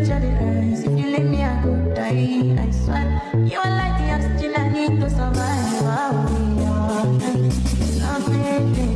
temperature the rise. If you leave me, I could die. I swear, you are like the oxygen I need to survive. I'll be alright. Love me.